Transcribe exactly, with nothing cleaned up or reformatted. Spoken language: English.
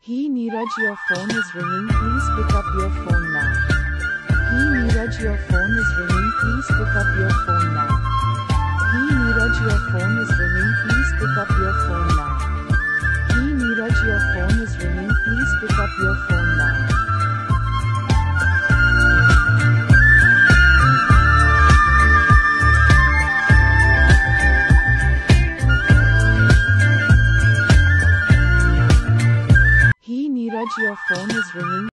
Hiii NEERAJ, your phone is ringing, please pick up your phone now. Hiii NEERAJ, your phone is ringing, please pick up your phone now. Hiii NEERAJ, your phone is ringing, please pick up your phone now. Hiii NEERAJ, your phone is ringing, please pick up your phone now. Hiii NEERAJ, your phone is ringing.